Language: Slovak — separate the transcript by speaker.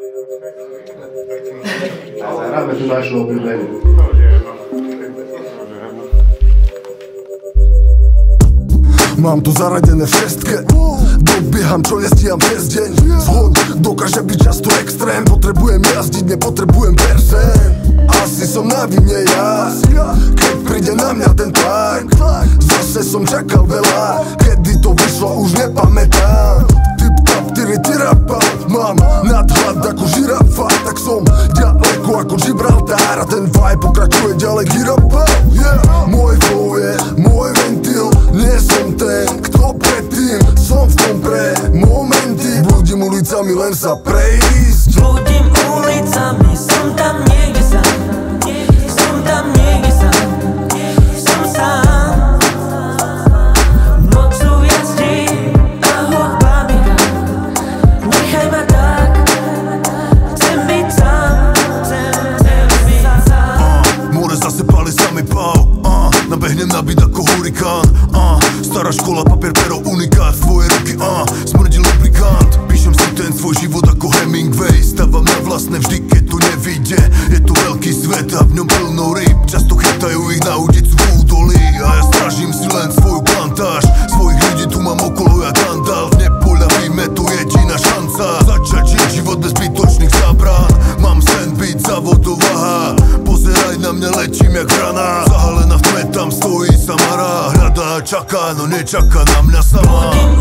Speaker 1: Zahráme tu našu obľúbenú.
Speaker 2: Mám tu zaradené v šestke, dobieham čo nestíham cez deň. Zhod dokáže byť často extrém, potrebujem jazdiť, nepotrebujem persen. Asi som na vine ja, keď príde na mňa ten tlak. Zase som čakal veľa, kedy to vyšlo už nepamätám. Tip tap, tyri tirapa, mám nadhľad ako žirafa. Tak som ďaleko ako Gibraltar a ten vibe pokračuje ďalej girapa. Môj flow je môj ventil, nie som ten, kto predtým. Som v tom pre momenty, blúdim ulicami len sa prejsť.
Speaker 3: Blúdim ulicami, som tam niekde sám. Som tam niekde sám. Som sám. Nocou jazdí a hudba mi hrá. Nechaj ma tak, chcem byť sám. Chcem byť sám.
Speaker 2: More zase páli sami pau, nabehnem na byt ako hurikán. Stará škola, papier, pero, unikát, tvoje ruky, smrdí lubrikant. Píšem si ten svoj život ako Hemingway, stavam na vlastné vždy, keď to nevidie. Je to veľký svet a v ňom plno rýb, často chytajú ich na udicu v údolí. A ja strážim si len svoju plantáž, svojich ľudí tu mám okolo jak Gandalf. Nepoľavíme, to jediná šanca začať žiť život bez zbytočných zábran. Mám sen byť závodováha, pozeraj na mňa, letím jak vrana. Zahalená v tme, tam stojí Samara, hľadá, čaká, no nečaká na mňa sama.